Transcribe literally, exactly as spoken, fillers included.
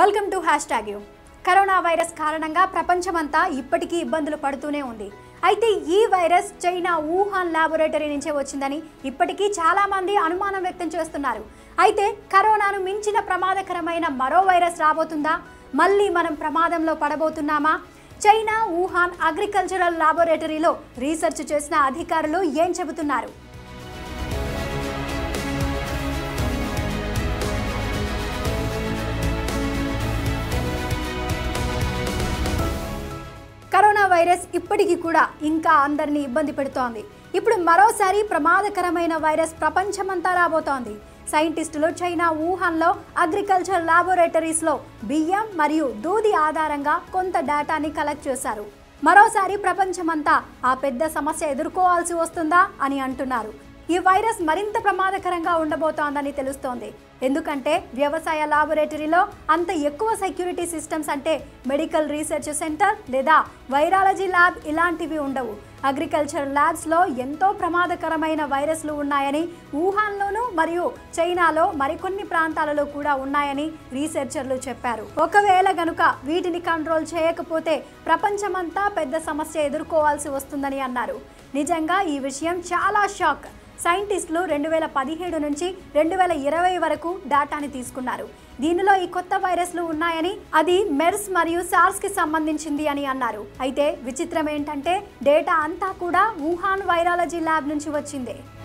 Welcome to HashtagU. Corona virus కారణంగా ప్రపంచమంతా ఇప్పటికీ ఇబ్బందులు పడుతూనే ఉంది. అయితే ఈ వైరస్ చైనా వుహాన్ ల్యాబొరేటరీ నుంచే వచ్చిందని ఇప్పటికీ చాలా మంది అనుమానం వ్యక్తం చేస్తున్నారు. అయితే కరోనాను మించిన ప్రమాదకరమైన మరో వైరస్ రాబోతుందా? మళ్ళీ మనం ప్రమాదంలో పడబోతున్నామా? చైనా వుహాన్ అగ్రికల్చరల్ ల్యాబొరేటరీలో రీసెర్చ్ చేసిన అధికారులు ఏం చెబుతున్నారు? కరోనా వైరస్ ఇప్పటికీ కూడా ఇంకా అందరినీ ఇబ్బంది పెడుతోంది. ఇప్పుడు మరోసారి ప్రమాదకరమైన వైరస్ ప్రపంచమంతా రాబోతోంది. సైంటిస్టులు చైనా వుహాన్లో అగ్రికల్చర్ ల్యాబొరేటరీస్లో బియ్యం మరియు దూది ఆధారంగా కొంత డేటాని కలెక్ట్ చేశారు. మరోసారి ప్రపంచమంతా ఆ పెద్ద సమస్య ఎదుర్కోవాల్సి వస్తుందా అని అంటున్నారు. ఈ వైరస్ మరింత ప్రమాదకరంగా ఉండబోతోందని తెలుస్తోంది. ఎందుకంటే వ్యవసాయ ల్యాబొరేటరీలో అంత ఎక్కువ సెక్యూరిటీ సిస్టమ్స్ అంటే మెడికల్ రీసెర్చ్ సెంటర్ లేదా వైరాలజీ ల్యాబ్ ఇలాంటివి ఉండవు. అగ్రికల్చర్ ల్యాబ్స్లో ఎంతో ప్రమాదకరమైన వైరస్లు ఉన్నాయని, వుహాన్లోనూ మరియు చైనాలో మరికొన్ని ప్రాంతాలలో కూడా ఉన్నాయని రీసెర్చర్లు చెప్పారు. ఒకవేళ గనుక వీటిని కంట్రోల్ చేయకపోతే ప్రపంచమంతా పెద్ద సమస్య ఎదుర్కోవాల్సి వస్తుందని అన్నారు. నిజంగా ఈ విషయం చాలా షాక్. సైంటిస్టులు రెండు వేల పదిహేడు నుంచి రెండు వేల ఇరవై వరకు డేటాని తీసుకున్నారు. దీనిలో ఈ కొత్త వైరస్లు ఉన్నాయని, అది మెర్స్ మరియు సార్స్ కి సంబంధించింది అని అన్నారు. అయితే విచిత్రం ఏంటంటే డేటా అంతా కూడా వుహాన్ వైరాలజీ ల్యాబ్ నుంచి వచ్చింది.